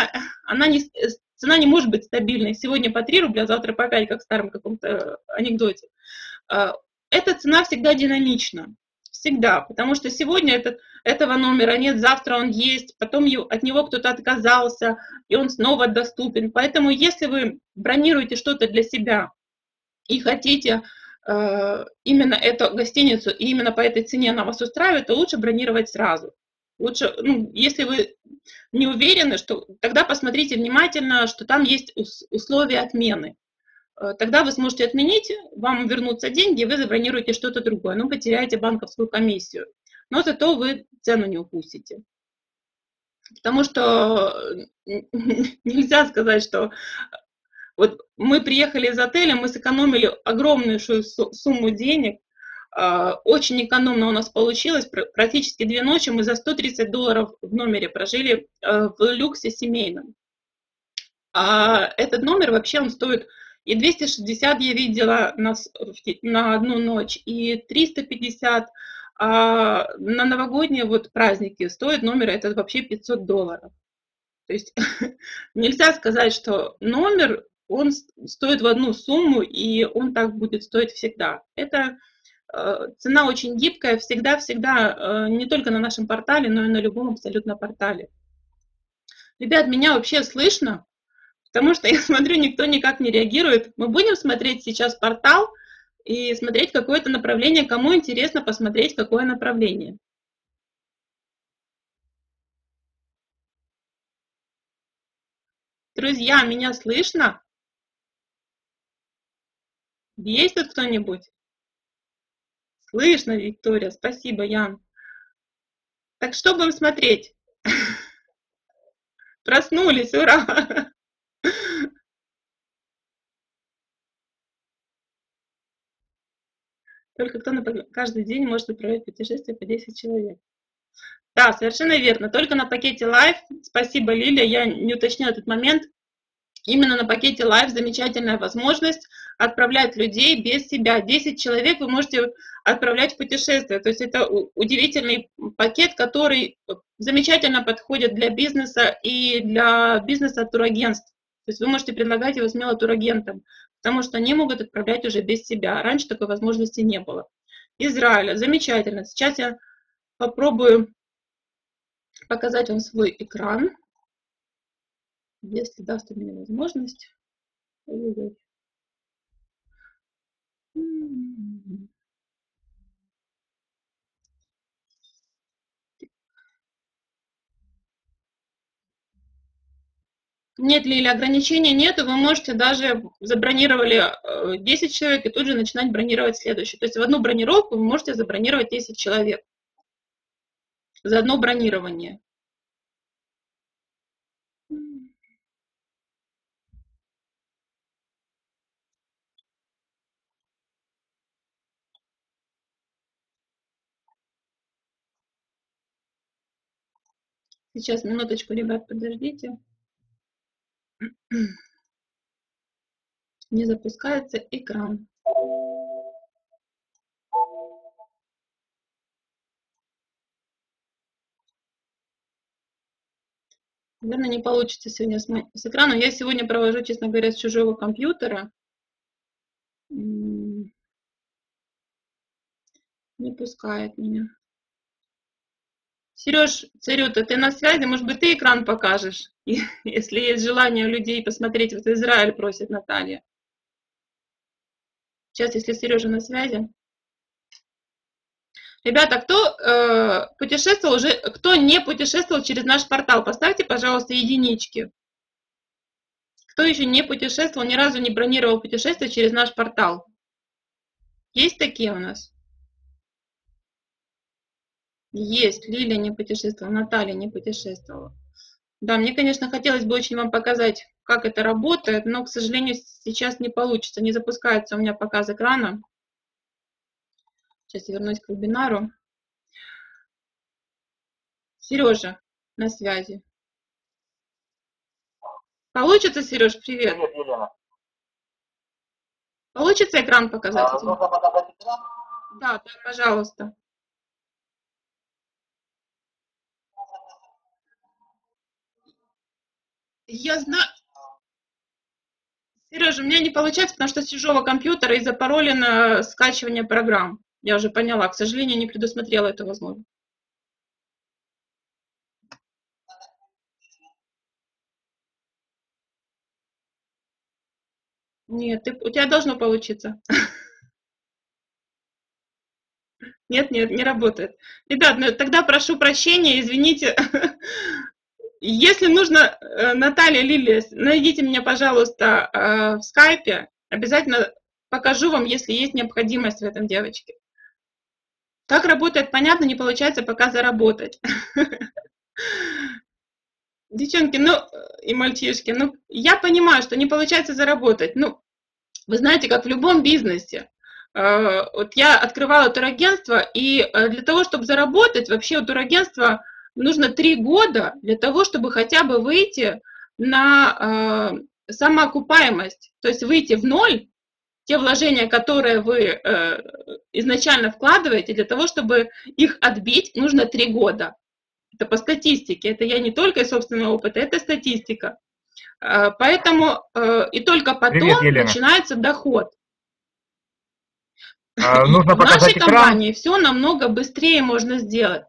цена не может быть стабильной. Сегодня по 3 рубля, завтра по 5, как в старом каком-то анекдоте. Эта цена всегда динамична. Всегда. Потому что сегодня этого номера нет, завтра он есть, потом от него кто-то отказался, и он снова доступен. Поэтому если вы бронируете что-то для себя и хотите именно эту гостиницу, и именно по этой цене она вас устраивает, то лучше бронировать сразу. Лучше, если вы не уверены, тогда посмотрите внимательно, что там есть условия отмены. Тогда вы сможете отменить, вам вернутся деньги, и вы забронируете что-то другое. Но потеряете банковскую комиссию. Но зато вы цену не упустите. Потому что нельзя сказать, что вот мы приехали из отеля, мы сэкономили огромнейшую сумму денег, очень экономно у нас получилось, практически 2 ночи мы за $130 в номере прожили в люксе семейном. А этот номер вообще он стоит и 260 я видела на одну ночь, и 350, а на новогодние вот праздники стоит номер этот вообще $500. То есть нельзя сказать, что номер, он стоит в одну сумму, и он так будет стоить всегда. Это цена очень гибкая, всегда, не только на нашем портале, но и на любом абсолютно портале. Ребят, меня вообще слышно? Потому что я смотрю, никто никак не реагирует. Мы будем смотреть сейчас портал и смотреть какое-то направление. Кому интересно посмотреть, какое направление? Друзья, меня слышно? Есть тут кто-нибудь? Слышно, Виктория. Спасибо, Ян. Так что будем смотреть? Проснулись, ура! Только каждый день может отправлять путешествие по 10 человек. Да, совершенно верно. Только на пакете Live. Спасибо, Лилия. Я не уточнила этот момент. Именно на пакете Live замечательная возможность отправлять людей без себя. 10 человек вы можете отправлять в путешествие. То есть это удивительный пакет, который замечательно подходит для бизнеса и для бизнеса турагентств. То есть вы можете предлагать его смело турагентам, потому что они могут отправлять уже без себя. Раньше такой возможности не было. Израиль. Замечательно. Сейчас я попробую показать вам свой экран, если даст мне возможность. Нет, Лиля, ограничений нет, и вы можете даже забронировали 10 человек и тут же начинать бронировать следующую. То есть в одну бронировку вы можете забронировать 10 человек за одно бронирование. Сейчас, минуточку, ребят, подождите. Не запускается экран. Наверное, не получится сегодня с экраном. Я сегодня провожу, честно говоря, с чужого компьютера. Не пускает меня. Сереж, Царюта, ты на связи? Может быть, ты экран покажешь? Если есть желание у людей посмотреть. Вот Израиль просит Наталья. Сейчас, если Сережа на связи. Ребята, кто путешествовал уже, кто не путешествовал через наш портал, поставьте, пожалуйста, единички. Кто еще не путешествовал, ни разу не бронировал путешествие через наш портал? Есть такие у нас? Есть. Лилия не путешествовала, Наталья не путешествовала. Да, мне, конечно, хотелось бы очень вам показать, как это работает, но, к сожалению, сейчас не получится. Не запускается у меня показ экрана. Сейчас я вернусь к вебинару. Сережа на связи. Получится, Сереж, привет. Привет, Елена. Получится экран показать? Нужно показать экран? Да, пожалуйста. Я знаю... Сережа, у меня не получается, потому что с чужого компьютера и запаролено скачивание программ. Я уже поняла. К сожалению, не предусмотрела эту возможность. Нет, у тебя должно получиться. Нет, не работает. Ребят, ну, тогда прошу прощения, извините. Если нужно, Наталья, Лилия, найдите меня, пожалуйста, в скайпе. Обязательно покажу вам, если есть необходимость в этом, девочки. Как работает, понятно, не получается пока заработать. Девчонки, ну и мальчишки, ну я понимаю, что не получается заработать. Ну, вы знаете, как в любом бизнесе. Вот я открывала турагентство, и для того, чтобы заработать, вообще у турагентства нужно 3 года для того, чтобы хотя бы выйти на самоокупаемость, то есть выйти в ноль, те вложения, которые вы изначально вкладываете, для того, чтобы их отбить, нужно 3 года. Это по статистике, это я не только из собственного опыта, это статистика. Поэтому и только потом начинается доход. Нужно в нашей экран. компании все намного быстрее можно сделать.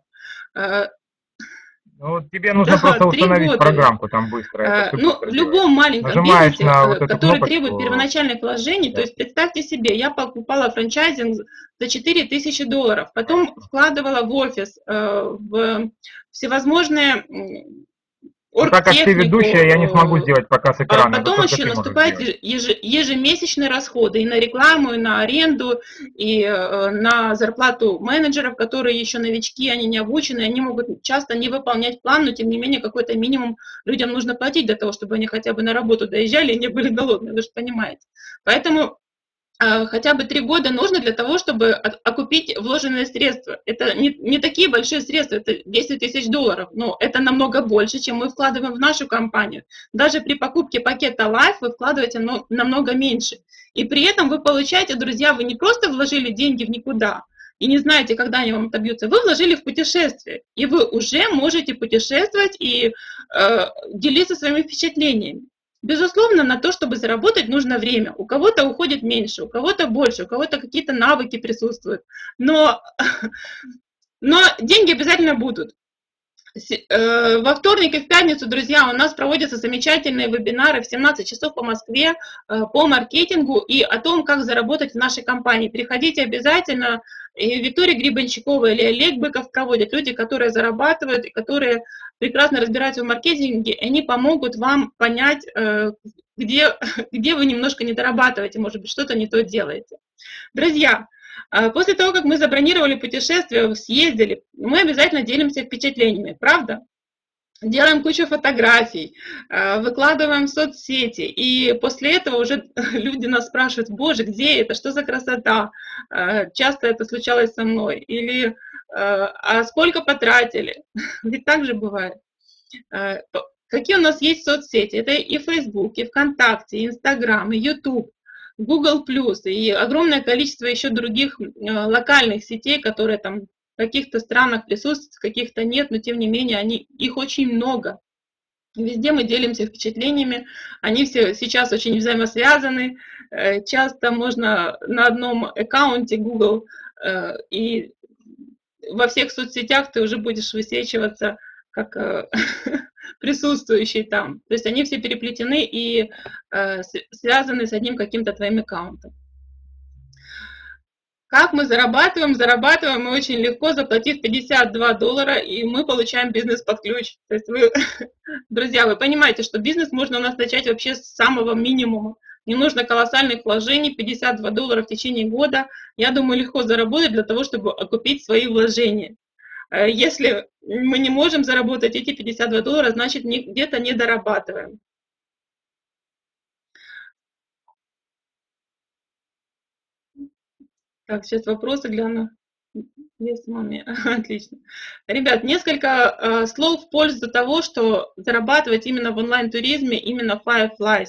Ну, тебе нужно просто установить программку там быстро. Ну, в любом маленьком бизнесе, который требует первоначальных вложений, то есть представьте себе, я покупала франчайзинг за $4000, потом вкладывала в офис, в всевозможные так как ты ведущая, я не смогу сделать показ экрана. Потом еще наступают ежемесячные расходы и на рекламу, и на аренду, и на зарплату менеджеров, которые еще новички, они не обучены, они могут часто не выполнять план, но тем не менее какой-то минимум людям нужно платить для того, чтобы они хотя бы на работу доезжали и не были голодны, вы же понимаете. Поэтому хотя бы 3 года нужно для того, чтобы окупить вложенные средства. Это не такие большие средства, это $10 000, но это намного больше, чем мы вкладываем в нашу компанию. Даже при покупке пакета Life вы вкладываете намного меньше. И при этом вы получаете, друзья, вы не просто вложили деньги в никуда и не знаете, когда они вам отобьются, вы вложили в путешествие, и вы уже можете путешествовать и делиться своими впечатлениями. Безусловно, на то, чтобы заработать, нужно время. У кого-то уходит меньше, у кого-то больше, у кого-то какие-то навыки присутствуют. Но деньги обязательно будут. Во вторник и в пятницу, друзья, у нас проводятся замечательные вебинары в 17 часов по Москве по маркетингу и о том, как заработать в нашей компании. Приходите обязательно. И Виктория Грибанчакова или Олег Быков проводят, люди, которые зарабатывают и которые прекрасно разбираются в маркетинге, они помогут вам понять, где вы немножко не дорабатываете, может быть, что-то не то делаете. Друзья, после того, как мы забронировали путешествие, съездили, мы обязательно делимся впечатлениями, правда? Делаем кучу фотографий, выкладываем в соцсети, и после этого уже люди нас спрашивают: боже, где это, что за красота? Часто это случалось со мной. Или а сколько потратили? Ведь так же бывает. Какие у нас есть соцсети? Это и Facebook, и ВКонтакте, и Инстаграм, и YouTube, Google+, и огромное количество еще других локальных сетей, которые там в каких-то странах присутствуют, в каких-то нет, но тем не менее их очень много. Везде мы делимся впечатлениями, они все сейчас очень взаимосвязаны, часто можно на одном аккаунте Google и во всех соцсетях ты уже будешь высвечиваться как присутствующий там. То есть они все переплетены и связаны с одним каким-то твоим аккаунтом. Как мы зарабатываем? Зарабатываем мы очень легко, заплатив $52, и мы получаем бизнес под ключ. То есть вы, друзья, вы понимаете, что бизнес можно у нас начать вообще с самого минимума. Не нужно колоссальных вложений, $52 в течение года. Я думаю, легко заработать для того, чтобы окупить свои вложения. Если мы не можем заработать эти $52, значит где-то не дорабатываем. Так, сейчас вопросы гляну. Есть маме. Отлично. Ребят, несколько слов в пользу того, что зарабатывать именно в онлайн-туризме, именно Fireflies.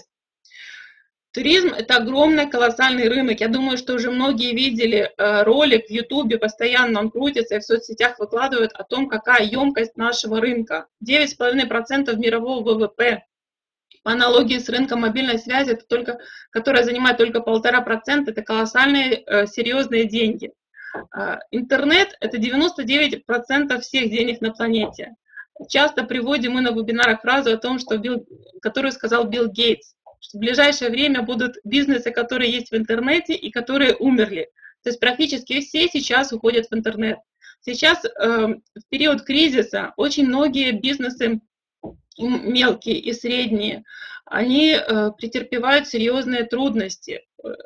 Туризм – это огромный, колоссальный рынок. Я думаю, что уже многие видели ролик в YouTube, постоянно он крутится, и в соцсетях выкладывают о том, какая емкость нашего рынка. 9,5% мирового ВВП. По аналогии с рынком мобильной связи, это которая занимает только 1,5%, это колоссальные серьезные деньги. Интернет – это 99% всех денег на планете. Часто приводим мы на вебинарах фразу о том, которую сказал Билл Гейтс, что в ближайшее время будут бизнесы, которые есть в интернете и которые умерли. То есть практически все сейчас уходят в интернет. Сейчас в период кризиса очень многие бизнесы, мелкие и средние, они претерпевают серьезные трудности.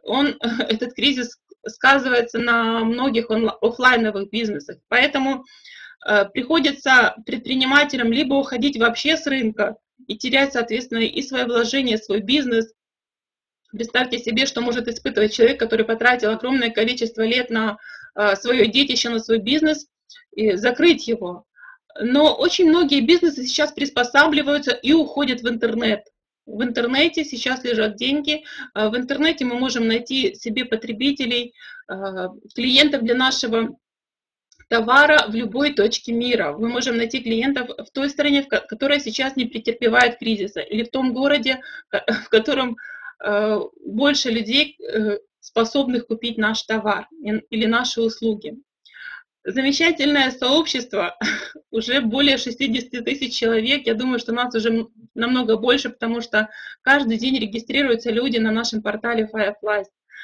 Этот кризис сказывается на многих офлайновых бизнесах. Поэтому приходится предпринимателям либо уходить вообще с рынка и терять, соответственно, и свои вложения, свой бизнес. Представьте себе, что может испытывать человек, который потратил огромное количество лет на свое детище, на свой бизнес, и закрыть его. Но очень многие бизнесы сейчас приспосабливаются и уходят в интернет. В интернете сейчас лежат деньги, в интернете мы можем найти себе потребителей, клиентов для нашего товара в любой точке мира. Мы можем найти клиентов в той стране, которая сейчас не претерпевает кризиса, или в том городе, в котором больше людей, способных купить наш товар или наши услуги. Замечательное сообщество, уже более 60 тысяч человек. Я думаю, что нас уже намного больше, потому что каждый день регистрируются люди на нашем портале Fireflies.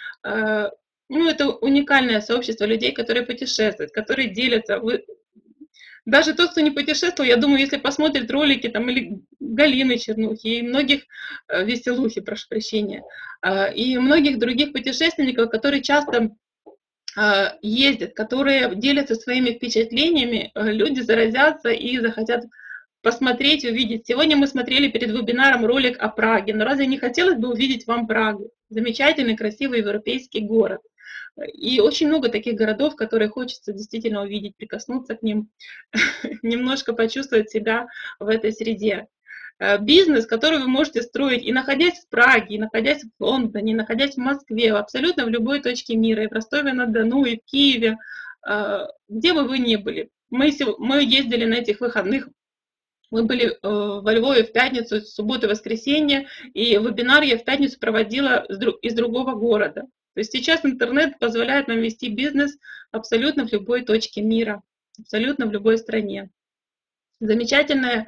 Это уникальное сообщество людей, которые путешествуют, которые делятся. Даже тот, кто не путешествовал, я думаю, если посмотрит ролики там, или Галины Чернухи, и многих, Веселухи, прошу прощения, и многих других путешественников, которые часто ездят, которые делятся своими впечатлениями, люди заразятся и захотят посмотреть, увидеть. Сегодня мы смотрели перед вебинаром ролик о Праге, но разве не хотелось бы увидеть вам Прагу? Замечательный, красивый европейский город. И очень много таких городов, которые хочется действительно увидеть, прикоснуться к ним, немножко почувствовать себя в этой среде. Бизнес, который вы можете строить и находясь в Праге, и находясь в Лондоне, и находясь в Москве, абсолютно в любой точке мира, и в Ростове-на-Дону, и в Киеве, где бы вы ни были. Мы ездили на этих выходных, мы были во Львове в пятницу, субботу, воскресенье, и вебинар я в пятницу проводила из другого города. То есть сейчас интернет позволяет нам вести бизнес абсолютно в любой точке мира, абсолютно в любой стране. Замечательная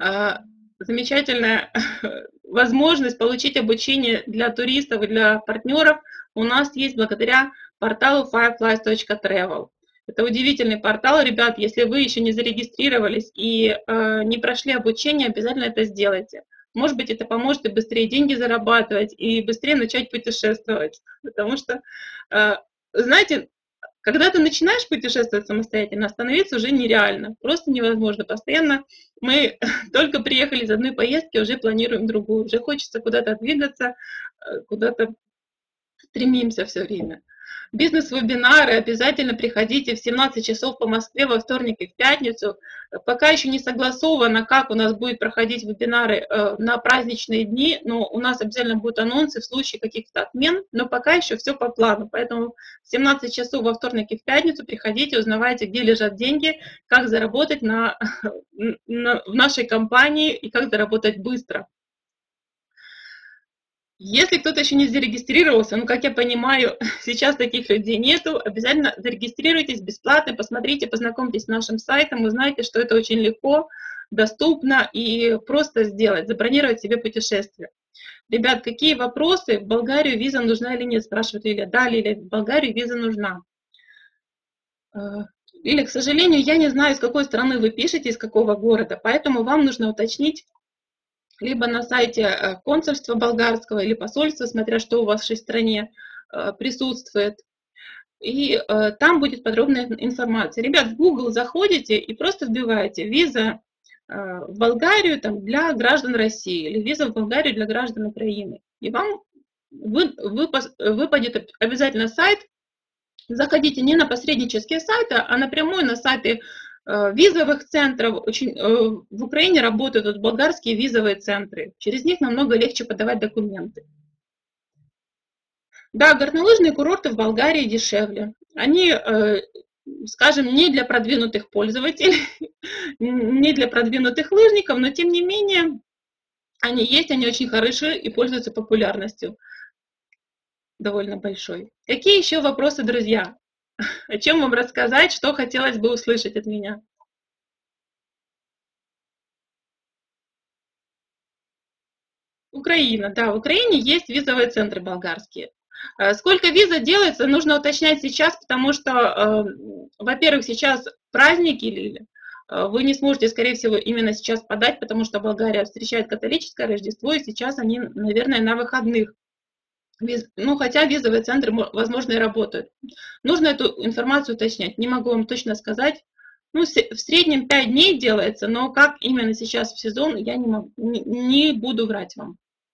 возможность получить обучение для туристов и для партнеров у нас есть благодаря порталу fireflies.travel. Это удивительный портал, ребят, если вы еще не зарегистрировались и не прошли обучение, обязательно это сделайте. Может быть, это поможет и быстрее деньги зарабатывать, и быстрее начать путешествовать. Потому что, знаете, когда ты начинаешь путешествовать самостоятельно, остановиться уже нереально, просто невозможно. Постоянно мы только приехали из одной поездки, уже планируем другую, уже хочется куда-то двигаться, куда-то стремимся все время. Бизнес-вебинары обязательно приходите в 17 часов по Москве во вторник и в пятницу. Пока еще не согласовано, как у нас будут проходить вебинары на праздничные дни, но у нас обязательно будут анонсы в случае каких-то отмен, но пока еще все по плану. Поэтому в 17 часов во вторник и в пятницу приходите, узнавайте, где лежат деньги, как заработать в нашей компании и как заработать быстро. Если кто-то еще не зарегистрировался, ну, как я понимаю, сейчас таких людей нету, обязательно зарегистрируйтесь бесплатно, посмотрите, познакомьтесь с нашим сайтом, вы знаете, что это очень легко, доступно и просто сделать, забронировать себе путешествие. Ребят, какие вопросы? В Болгарию виза нужна или нет? Спрашивает Лилия. Да, Лилия, в Болгарию виза нужна. Лилия, к сожалению, я не знаю, из какой страны вы пишете, из какого города, поэтому вам нужно уточнить, либо на сайте консульства болгарского или посольства, смотря что у вас в вашей стране присутствует. И там будет подробная информация. Ребят, в Google заходите и просто вбиваете «виза в Болгарию там, для граждан России» или «виза в Болгарию для граждан Украины». И вам выпадет обязательно сайт. Заходите не на посреднические сайты, а напрямую на сайты визовых центров. В Украине работают болгарские визовые центры. Через них намного легче подавать документы. Да, горнолыжные курорты в Болгарии дешевле. Они, скажем, не для продвинутых пользователей, не для продвинутых лыжников, но тем не менее они есть, они очень хороши и пользуются популярностью довольно большой. Какие еще вопросы, друзья? О чем вам рассказать, что хотелось бы услышать от меня? Украина, да, в Украине есть визовые центры болгарские. Сколько виза делается, нужно уточнять сейчас, потому что, во-первых, сейчас праздники, вы не сможете, скорее всего, именно сейчас подать, потому что Болгария встречает католическое Рождество, и сейчас они, наверное, на выходных. Ну, хотя визовые центры, возможно, и работают. Нужно эту информацию уточнять. Не могу вам точно сказать. Ну, в среднем 5 дней делается, но как именно сейчас в сезон, я не буду врать вам.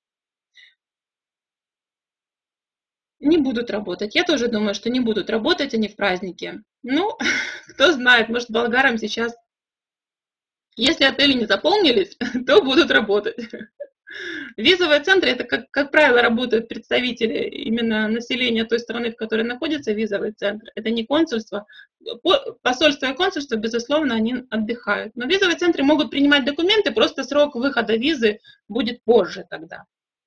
Не будут работать. Я тоже думаю, что не будут работать они в праздники. Ну, кто знает, может, болгарам сейчас, если отели не заполнились, то будут работать. Визовые центры, это, как правило, работают представители именно населения той страны, в которой находится визовый центр. Это не консульство. Посольство и консульство, безусловно, они отдыхают. Но визовые центры могут принимать документы, просто срок выхода визы будет позже тогда.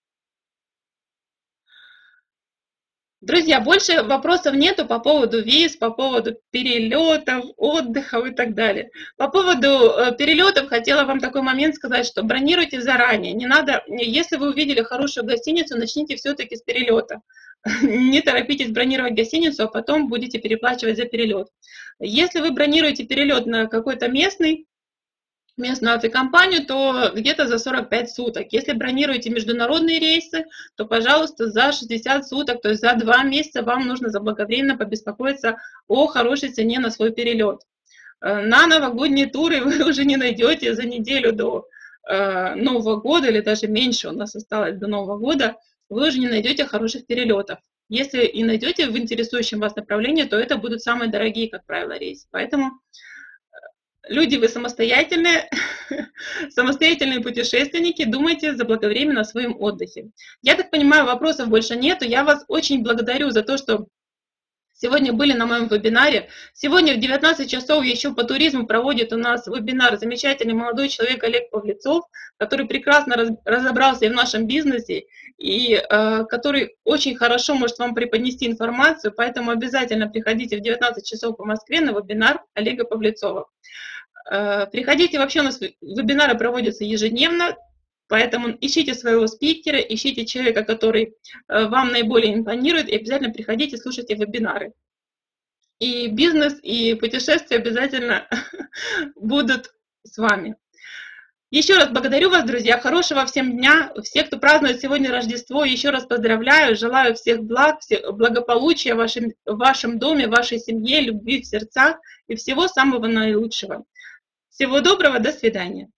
Друзья, больше вопросов нету по поводу виз, по поводу перелетов, отдыхов и так далее. По поводу перелетов хотела вам такой момент сказать, что бронируйте заранее. Не надо, если вы увидели хорошую гостиницу, начните все-таки с перелета. Не торопитесь бронировать гостиницу, а потом будете переплачивать за перелет. Если вы бронируете перелет на какой-то местную авиакомпанию, то где-то за 45 суток. Если бронируете международные рейсы, то, пожалуйста, за 60 суток, то есть за 2 месяца вам нужно заблаговременно побеспокоиться о хорошей цене на свой перелет. На новогодние туры вы уже не найдете за неделю до Нового года, или даже меньше у нас осталось до Нового года, вы уже не найдете хороших перелетов. Если и найдете в интересующем вас направлении, то это будут самые дорогие, как правило, рейсы. Поэтому люди, вы самостоятельные, самостоятельные путешественники, думайте заблаговременно о своем отдыхе. Я так понимаю, вопросов больше нету. Я вас очень благодарю за то, что сегодня были на моем вебинаре. Сегодня в 19 часов еще по туризму проводит у нас вебинар замечательный молодой человек Олег Павлецов, который прекрасно разобрался и в нашем бизнесе, и который очень хорошо может вам преподнести информацию, поэтому обязательно приходите в 19 часов по Москве на вебинар Олега Павлецова. Приходите, вообще у нас вебинары проводятся ежедневно, поэтому ищите своего спикера, ищите человека, который вам наиболее импонирует, и обязательно приходите, слушайте вебинары. И бизнес, и путешествия обязательно будут с вами. Еще раз благодарю вас, друзья, хорошего всем дня. Все, кто празднует сегодня Рождество, еще раз поздравляю, желаю всех благ, благополучия в вашем доме, в вашей семье, любви в сердцах и всего самого наилучшего. Всего доброго, до свидания.